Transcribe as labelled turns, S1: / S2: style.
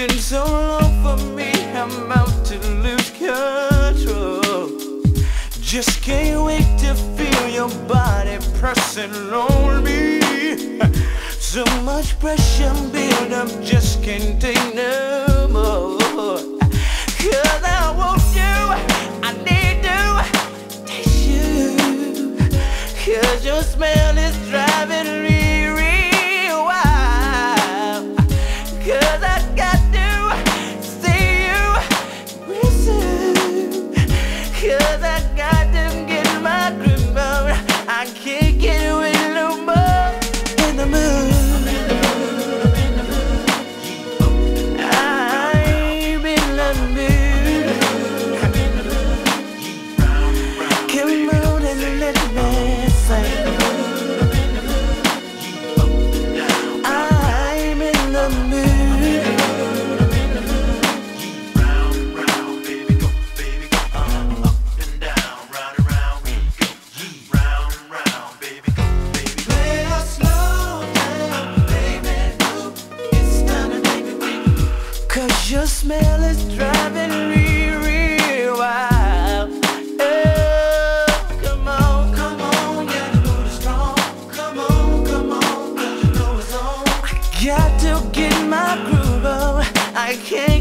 S1: been so long for me, I'm about to lose control. Just can't wait to feel your body pressing on me. So much pressure build up, just can't take no more. Cause I want you, I need to taste you. Cause your smell is driving me real wild. Cause I got to see you real soon. Cause I got to get my groove on. I can't get away no more. In the mood, I'm in the mood. Come on and let me sing. I'm in the mood.
S2: Round, baby, go, baby, go. Up and down, round and round we go. Round, baby, go, baby, go.
S1: Let us slow down, baby. It's time to make it weak. Cause your smell is driving me real wild. Oh, come on, yeah, the mood is strong. Come on, cause you know it's on. I got to get my groove on. I can't